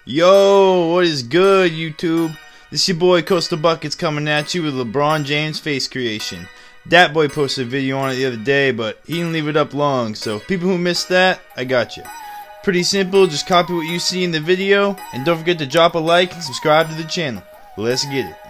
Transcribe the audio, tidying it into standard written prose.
Yo, what is good, YouTube? This your boy Coastal Buckets coming at you with LeBron James face creation. Dat boy posted a video on it the other day, but he didn't leave it up long, so people who missed that, I got you. Pretty simple, just copy what you see in the video, and don't forget to drop a like and subscribe to the channel. Let's get it.